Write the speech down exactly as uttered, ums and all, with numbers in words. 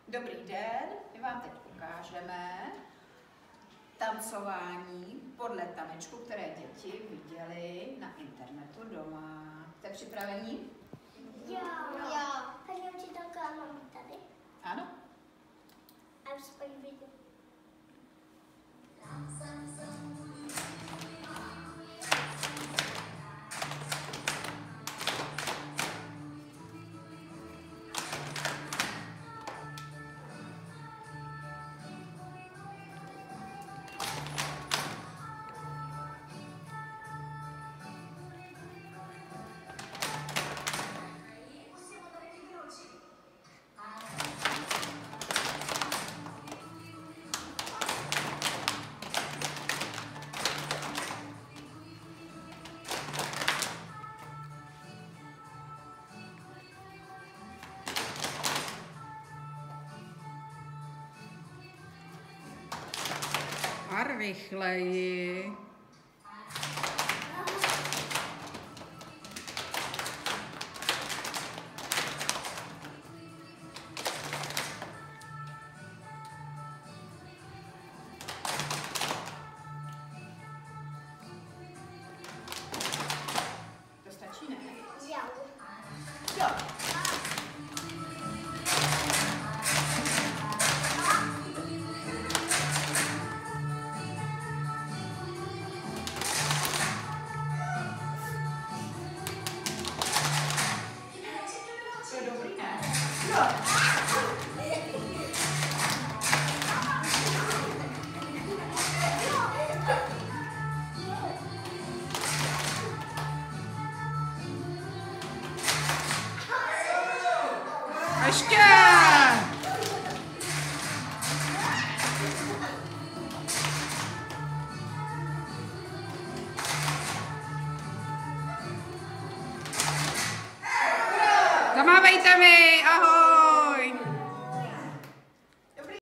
Dobrý den, my vám teď ukážeme tancování podle tanečku, které děti viděly na internetu doma. Jste připravení? Jo. Jo. Paní učitelka, mám tady. Ano. A už se podívejte. A rychleji. To stačí, ne? Jo. Jo. To je dobrý, ne? Jo. Ještě! Zamávejte mi, ahoj!